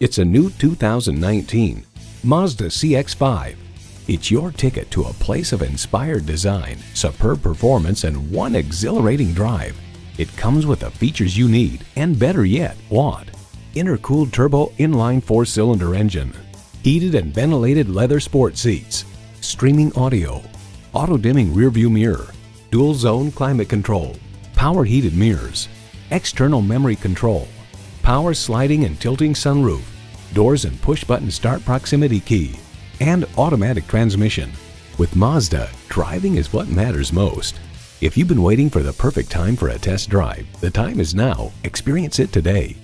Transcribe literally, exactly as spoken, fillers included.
It's a new two thousand nineteen Mazda C X five. It's your ticket to a place of inspired design, superb performance, and one exhilarating drive. It comes with the features you need, and better yet, want. Intercooled turbo inline four-cylinder engine, heated and ventilated leather sport seats, streaming audio, auto-dimming rearview mirror, dual-zone climate control, power heated mirrors, external memory control, power sliding and tilting sunroof, doors and push-button start proximity key, and automatic transmission. With Mazda, driving is what matters most. If you've been waiting for the perfect time for a test drive, the time is now. Experience it today.